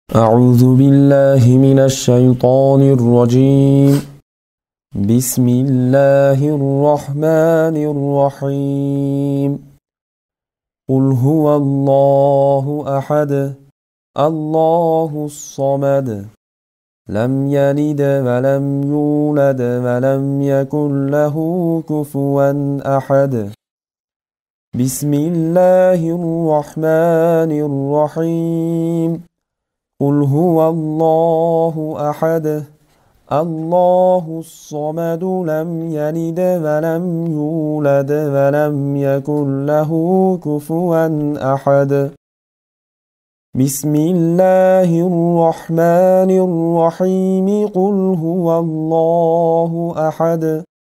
أعوذ بالله من الشيطان الرجيم. بسم الله الرحمن الرحيم. قل هو الله أحد الله الصمد لم يلد ولم يولد ولم يكن له كفوا أحد. بسم الله الرحمن الرحيم. قل هو الله أحد الله الصمد لم يلد ولم يولد ولم يكن له كفوا أحد. بسم الله الرحمن الرحيم. قل هو الله أحد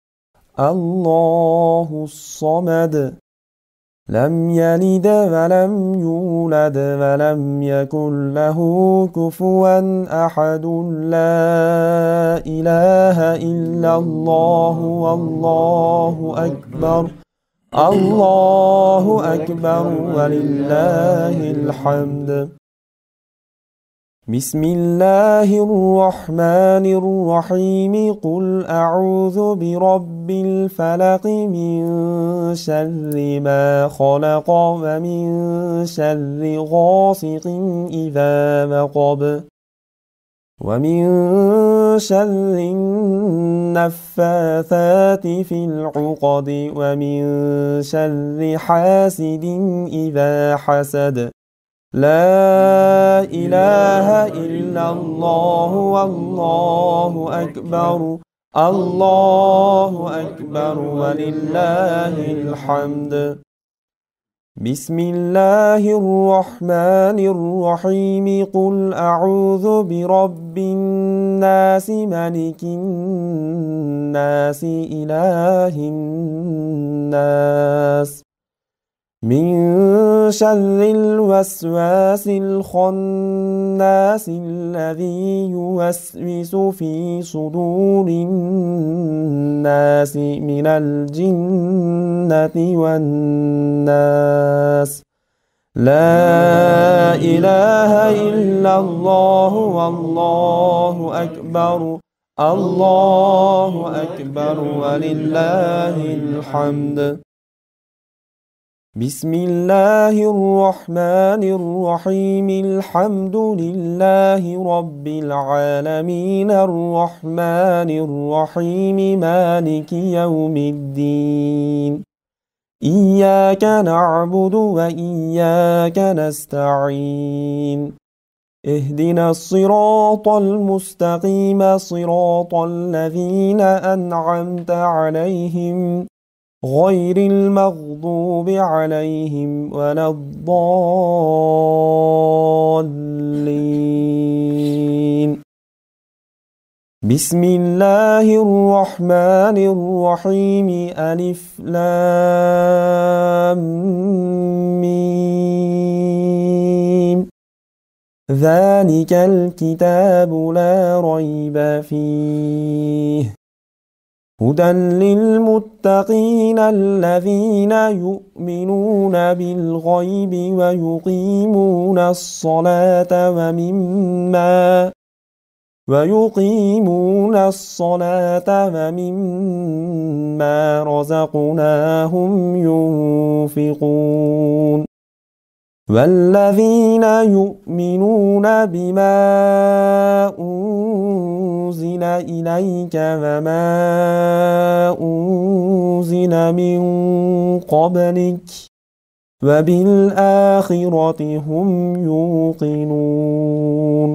الله الصمد لم يلد ولم يولد ولم يكن له كفوا أحد. لا إله إلا الله والله أكبر الله أكبر ولله الحمد. بسم الله الرحمن الرحيم. قل أعوذ برب الفلق من شر ما خلق ومن شر غاسق إذا وقب ومن شر النفاثات في العقد ومن شر حاسد إذا حسد. لا إله إلا الله والله أكبر الله أكبر ولله الحمد. بسم الله الرحمن الرحيم. قل أعوذ برب الناس ملك الناس إله الناس من شر الوسواس الخناس الذي يوسوس في صدور الناس من الجنة والناس. لا إله إلا الله والله أكبر الله أكبر ولله الحمد. بسم الله الرحمن الرحيم. الحمد لله رب العالمين الرحمن الرحيم مالك يوم الدين. إياك نعبد وإياك نستعين. اهدنا الصراط المستقيم صراط الذين أنعمت عليهم غير المغضوب عليهم ولا الضالين. بسم الله الرحمن الرحيم. ألف لام ميم. ذلك الكتاب لا ريب فيه هدى للمتقين الذين يؤمنون بالغيب ويقيمون الصلاة ومما رزقناهم ينفقون. والذين يؤمنون بما أنزل إليك وما أنزل من قبلك وبالآخرة هم يوقنون.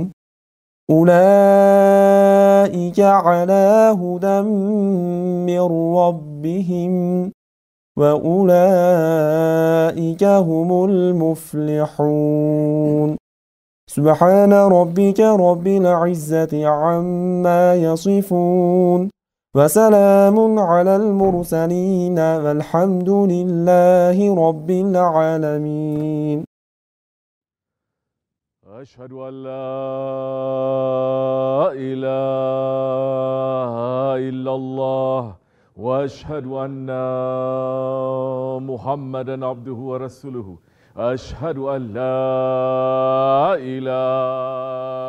أولئك على هدى من ربهم وأولئك هم المفلحون. سبحان ربك رب العزة عما يصفون وسلام على المرسلين والحمد لله رب العالمين. أشهد أن لا إله إلا الله وأشهد أن محمدا عبده ورسوله. أشهد أن لا إله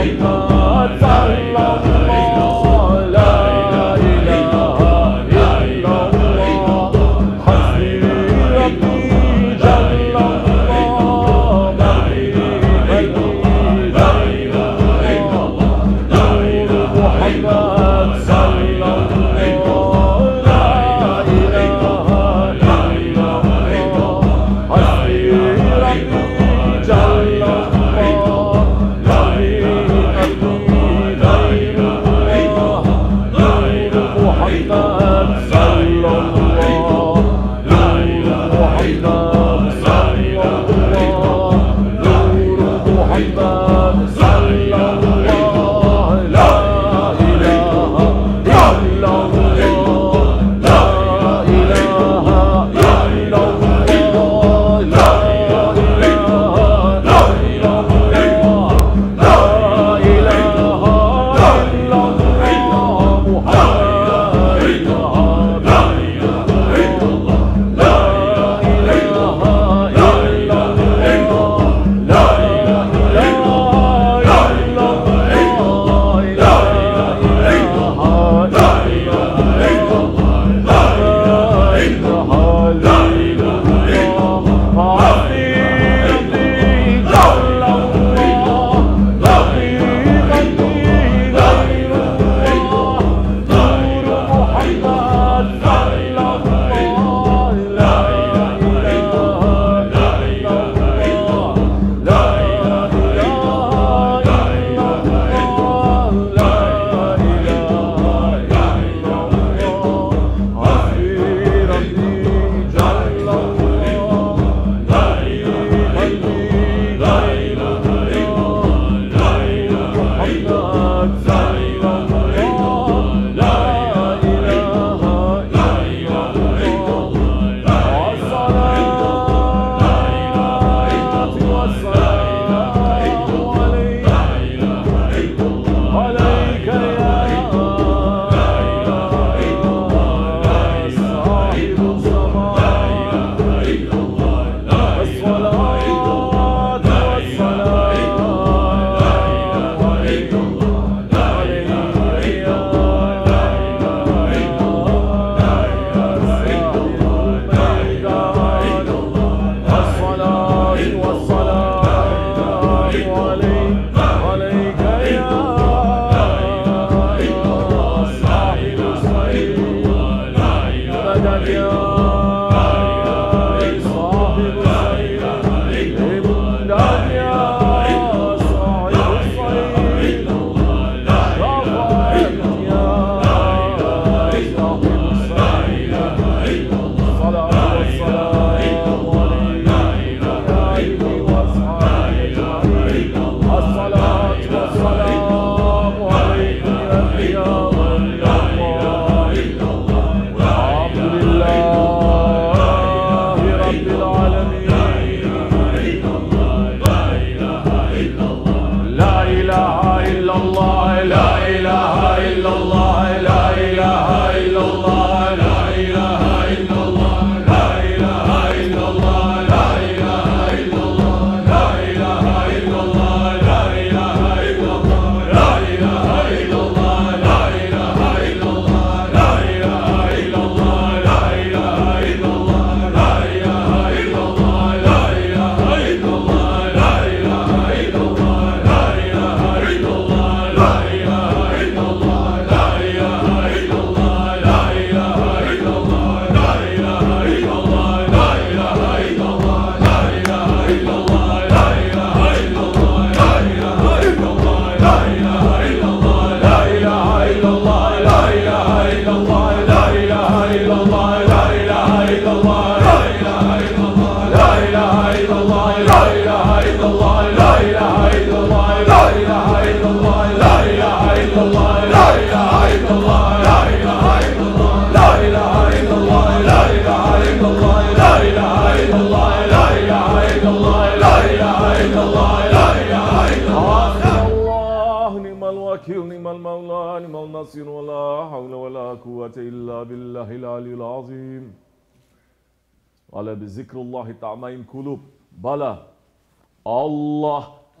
Ala bizikrullahi ta'main kulub. Bala. Allah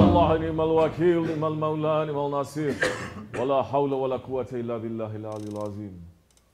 الله نعم الوكيل نعم المولى نعم النصير ولا حول ولا قوة إلا بالله العلي العظيم.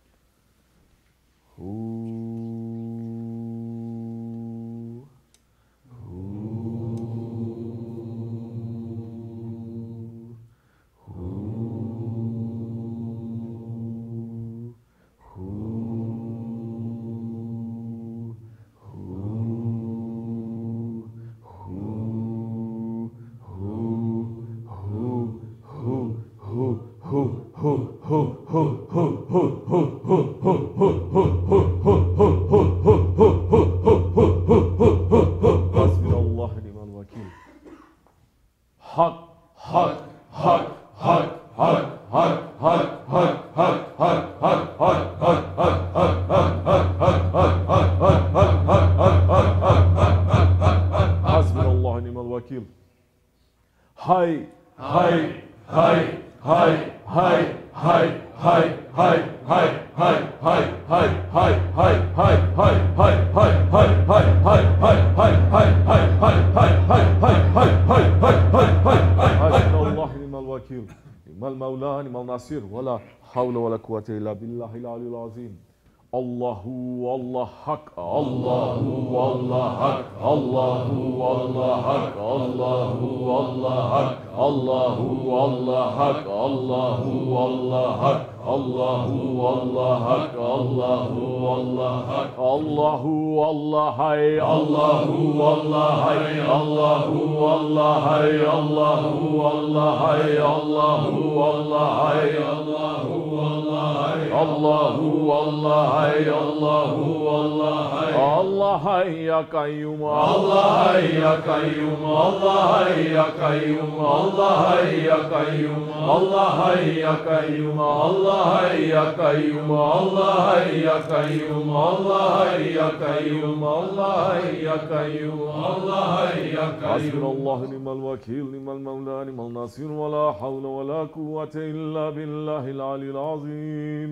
ولا حول ولا قوة إلا بالله العلي العظيم. الله والله حق الله والله حق الله والله حق الله والله حق الله والله حق الله والله حق الله والله حق الله والله حق الله والله حي الله والله حي الله والله حي الله والله حي الله والله حي الله والله حي الله والله حي الله والله حي الله حي يا قيوم الله حي يا قيوم الله حي يا قيوم الله حي يا قيوم الله حي يا قيوم الله حي يا قيوم الله حي يا قيوم الله حي يا قيوم الله حي يا قيوم الله حي يا قيوم. حسبنا الله نعم الوكيل نعم المولى نعم النصير ولا حول ولا قوة إلا بالله العلي العظيم.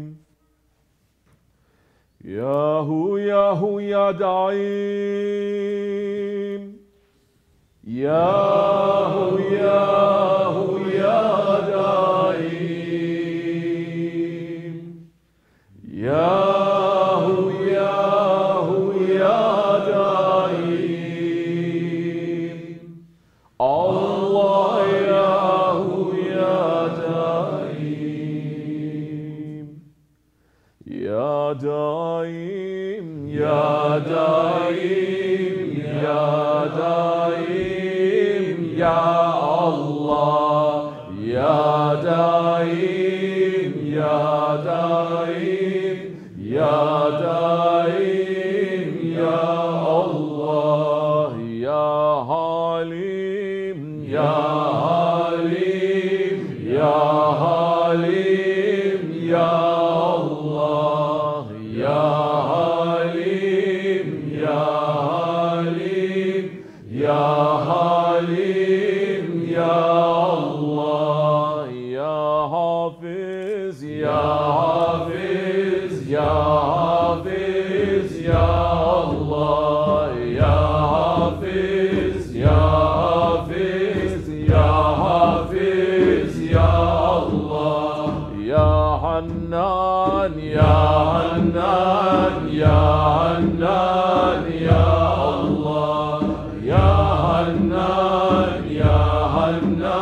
يا هو يا هو يا دايم يا هو يا هو يا دايم يا هو يا هو يا دايم الله يا هو يا دايم يا دايم يا دايم يا دايم يا الله يا دايم يا دايم يا دايم يا الله يا حليم يا حليم يا حليم يا الله يا حليم يا حليم يا حليم يا الله يا حافظ يا حافظ يا حافظ يا الله يا حافظ يا حافظ يا حافظ يا الله يا حنان يا حنان يا حنان يا الله يا حنان يا حنان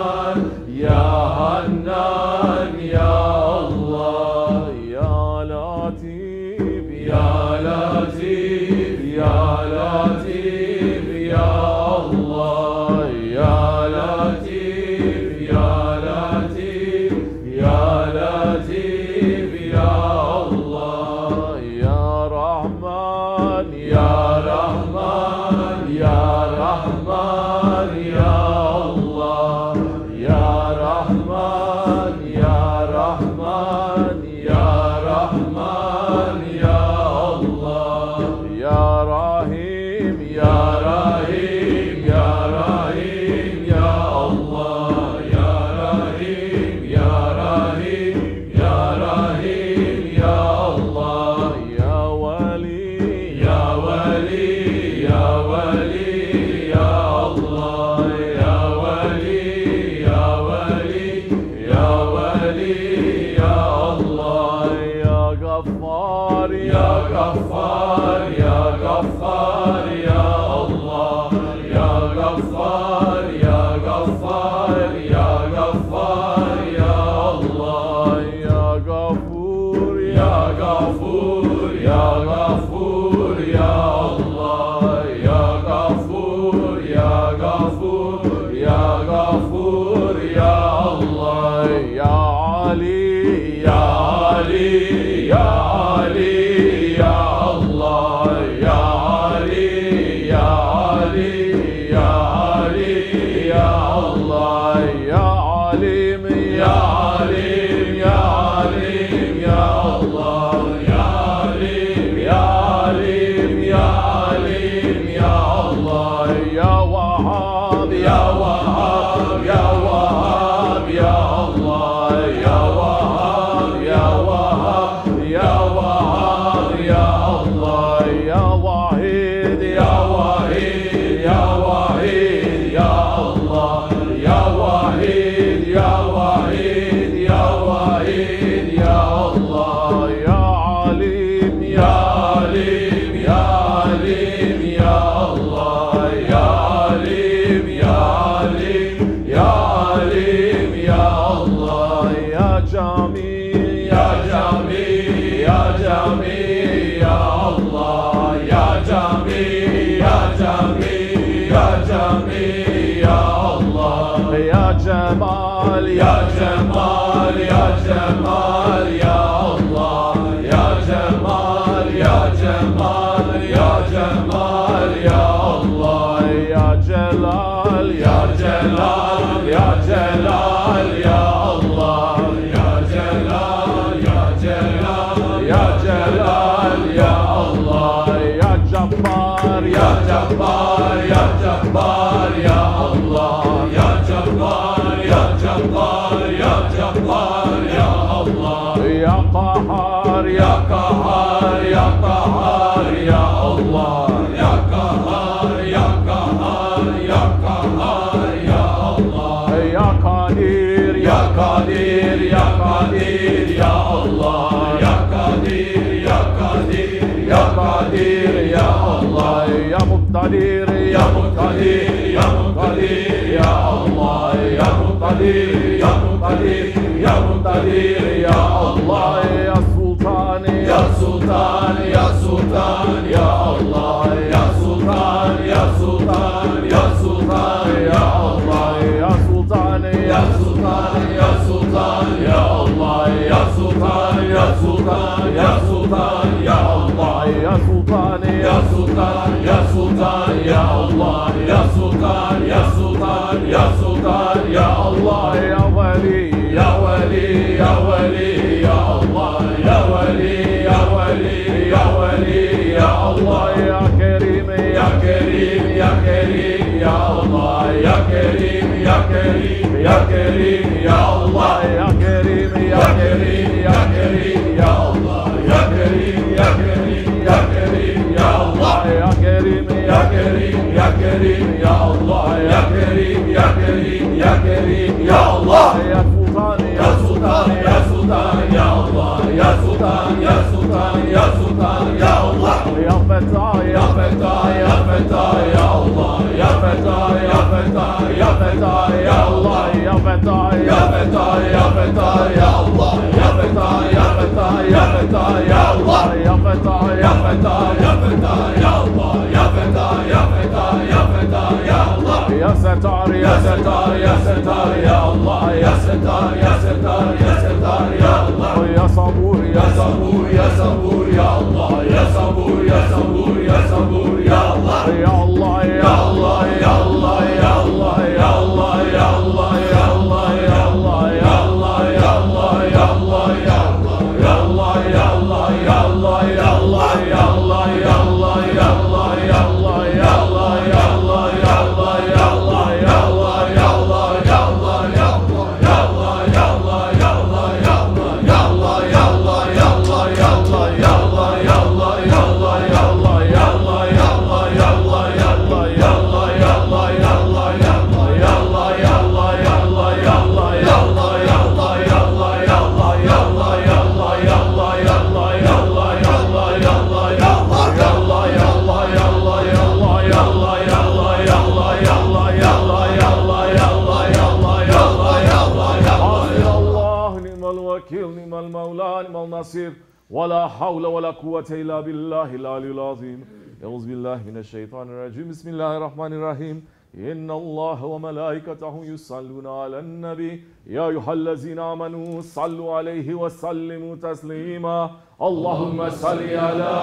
ولا حول ولا قوة إلا بالله العلي العظيم. أعوذ بالله من الشيطان الرجيم. بسم الله الرحمن الرحيم. إن الله وملائكته يصلون على النبي يا أيها الذين آمنوا صلوا عليه وسلموا تسليما. اللهم صل على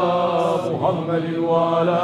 محمد وعلى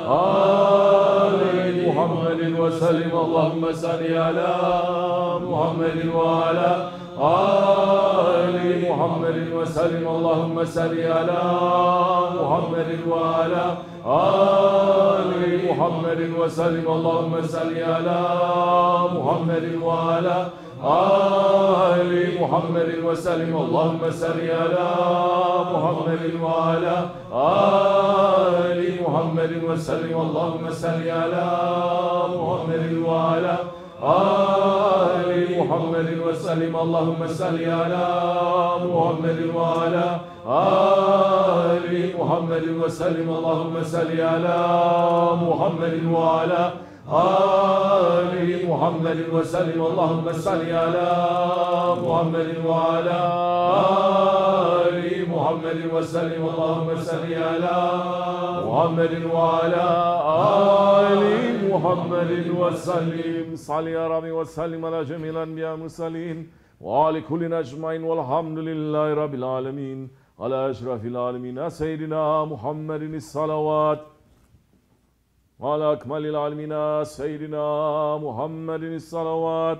آل محمد وسلم. اللهم صل على محمد وعلى آل محمد وسلم اللهم صل على محمد وعلى آل محمد وسلم اللهم صل على محمد وعلى آل محمد وسلم اللهم صل على محمد وعلى آل محمد وسلم اللهم صل على محمد وعلى آل محمد وسلم اللهم صل على محمد وعلى آل محمد وسلم اللهم صل على محمد وعلى آل محمد وسلم اللهم صل على محمد وعلى آل محمد وسلم اللهم صل على محمد وعلى آل محمد وسلم. صل يا ربي وسلم على جميع الأنبياء والمرسلين وعلى كل أجمعين والحمد لله رب العالمين. على أشرف العالمين سيدنا محمد الصلوات وعلى أكمل العالمين سيدنا محمد الصلوات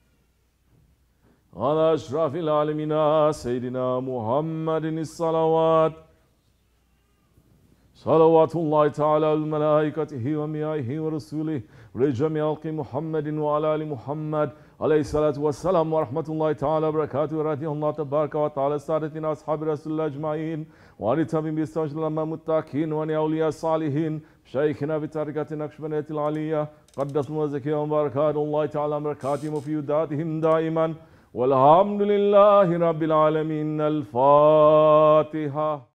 على أشرف العالمين سيدنا محمد الصلوات صلوات الله تعالى وملائكته وأنبيائه ورسوله ولجميع خلق محمد وعلى آل محمد عليه الصلاة والسلام ورحمة الله تعالى وبركاته. ورضي الله تبارك وتعالى سادتنا أصحاب رسول الله أجمعين وعن التابعين بإحسان لما متقين وعن أولياء الصالحين شيخنا في طريقة النقشبندية العالية قدس الله زكيهم وبركات الله تعالى وبركاتهم وفي وداتهم دائما والحمد لله رب العالمين. الفاتحة.